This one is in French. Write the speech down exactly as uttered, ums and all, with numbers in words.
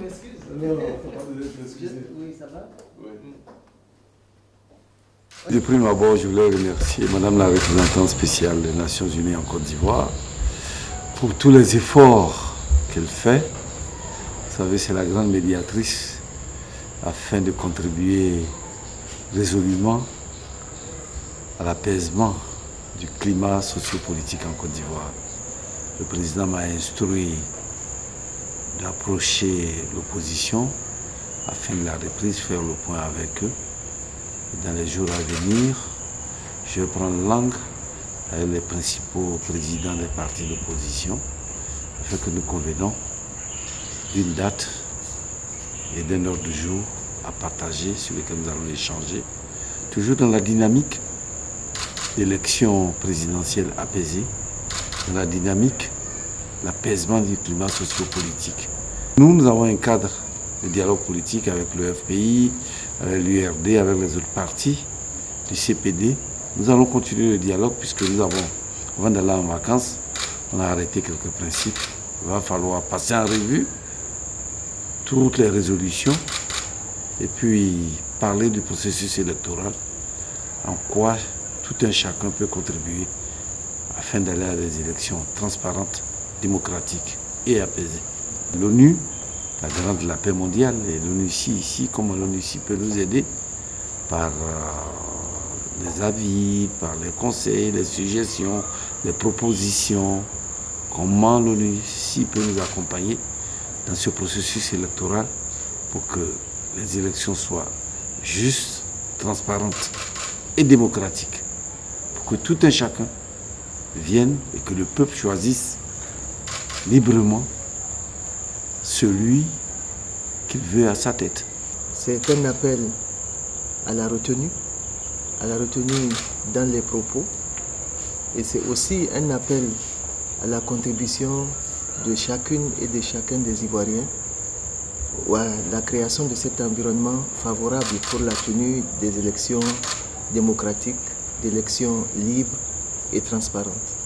m'excuse. Non, non, faut pas m'excuser. Oui, ça va? Oui. De prime abord, je voulais remercier Madame la représentante spéciale des Nations Unies en Côte d'Ivoire pour tous les efforts qu'elle fait. Vous savez, c'est la grande médiatrice afin de contribuer résolument à l'apaisement du climat sociopolitique en Côte d'Ivoire. Le président m'a instruit d'approcher l'opposition afin de la reprise, faire le point avec eux. Dans les jours à venir, je vais prendre langue avec les principaux présidents des partis d'opposition afin que nous convenons d'une date et d'un ordre du jour à partager sur lequel nous allons échanger, toujours dans la dynamique d'élections présidentielles apaisées, dans la dynamique de l'apaisement du climat sociopolitique. Nous, nous avons un cadre de dialogue politique avec le F P I, avec l'U R D, avec les autres partis du C P D. Nous allons continuer le dialogue puisque nous avons, avant d'aller en vacances, on a arrêté quelques principes. Il va falloir passer en revue toutes les résolutions et puis parler du processus électoral, en quoi tout un chacun peut contribuer afin d'aller à des élections transparentes, démocratiques et apaisées. L'ONU, la garante de la paix mondiale, et l'ONU ici, ici, comment l'ONU ici peut nous aider par euh, les avis, par les conseils, les suggestions, les propositions, comment l'ONU ici peut nous accompagner dans ce processus électoral pour que les élections soient justes, transparentes et démocratiques, pour que tout un chacun vienne et que le peuple choisisse librement celui qu'il veut à sa tête. C'est un appel à la retenue, à la retenue dans les propos, et c'est aussi un appel à la contribution de chacune et de chacun des Ivoiriens à la création de cet environnement favorable pour la tenue des élections démocratiques, d'élections libres et transparentes.